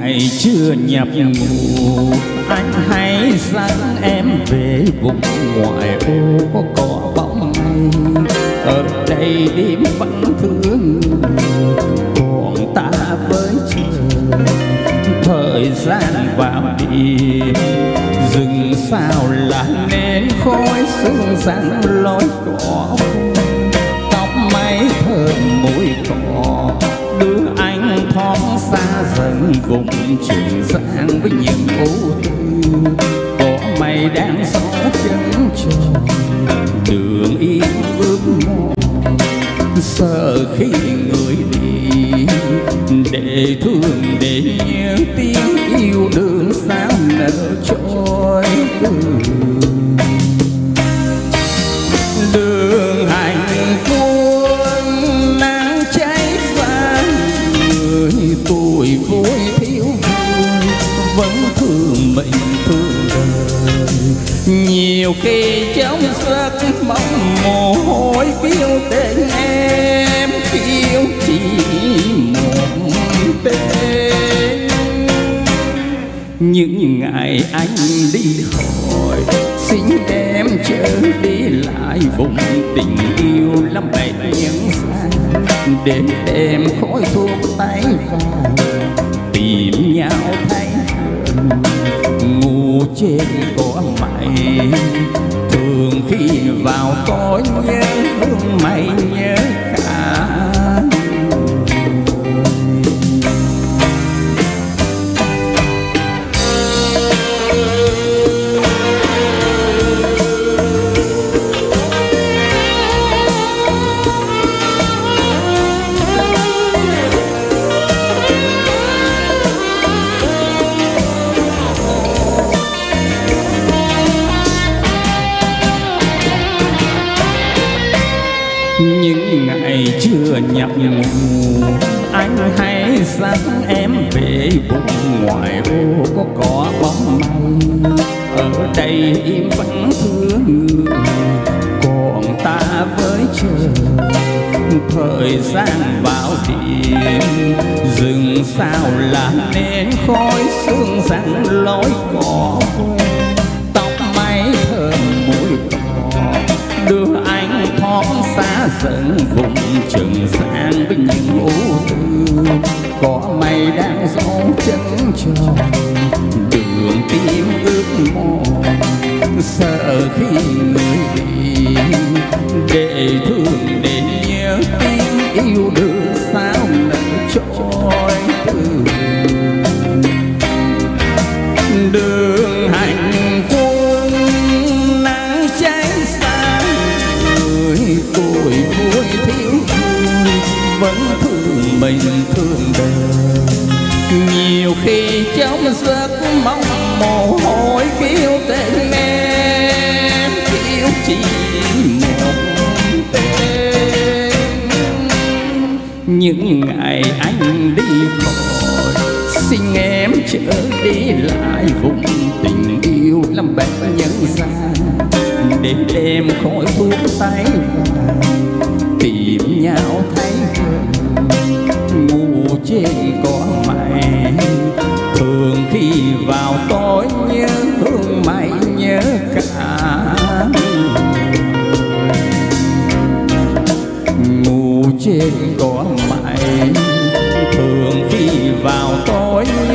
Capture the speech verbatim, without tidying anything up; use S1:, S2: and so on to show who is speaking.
S1: ngày chưa nhập ngủ, anh hãy dẫn em về vùng ngoại ô có cỏ bóng mây. Ở đây đêm vẫn thương người, còn ta với trời. Thời gian vào đêm rừng sao là nên khói sương răng lối cỏ. Tóc mái thơm mùi cỏ đưa anh thoáng xa dần vùng trường giang với những ưu tư. Có mây đang gió chân trời đường yên bước mòn, sợ khi người đi để thương để nhớ tiếng yêu đương sao nở trôi từ đường hành quân nắng cháy xa người. Tuổi vui thiếu vui vẫn thương mình thương đời, nhiều khi trong giấc mộng mồ hôi kêu tên em, kêu chỉ một tên. Những ngày anh đi khỏi xin em chớ đi lại vùng tình yêu lắm bậy những xa, để em khói thuốc tay vàng tìm nhau thấy ngủ trên cỏ mây. Thường khi vào tối nhớ hương mây nhớ cả những ngày chưa nhập ngủ. Anh hãy dẫn em về vùng ngoại ô có cỏ bóng mây. Ở đây im vẫn thương người, còn ta với trời. Thời gian vào đêm rừng sao là nên khói sương răng lối cỏ quê. Tóc mái thơm mùi cỏ đưa anh thoáng xa dần vùng trường giang với những ưu tư. Có mây đang gió chân trời đường tim ướt mòn, sợ khi người đi để thương để nhớ tiếng yêu đương sao nở trôi từ đường hành quân nắng cháy xa người. Tuổi vui thiếu vui vẫn thương mình thương đời, nhiều khi trong giấc mộng mồ hôi kêu tên em, kêu chỉ một tên. Những ngày anh đi khỏi xin em chớ đi lại vùng tình yêu lắm bét nhân gian, để đêm khói thuốc tay vàng tìm nhau thấy gần ngủ trên cỏ mây. Thường khi vào tối nhớ hương mây nhớ cả ngủ trên cỏ mây. Thường khi vào tối